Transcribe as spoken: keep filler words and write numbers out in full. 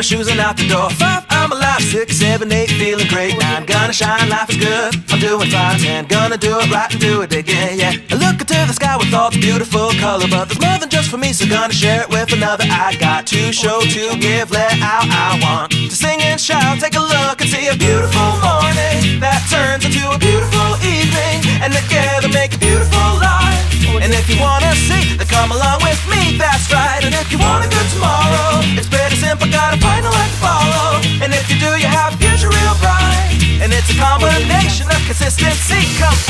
shoes and out the door. Five, I'm alive. Six, seven, eight, feeling great. Nine, gonna shine, life is good, I'm doing fine. Ten, gonna do it right and do it again, yeah. I look into the sky with all the beautiful color, but there's more than just for me, so gonna share it with another. I got to show, to give, let out. I want to sing and shout. Take a look and see a beautiful morning that turns into a beautiful evening, and together make a beautiful life. And if you wanna see, then come along with me, that's right. And if you want a good tomorrow, it's pretty simple, got a final light to follow. And if you do, you have a future real bright. And it's a combination of consistency. Come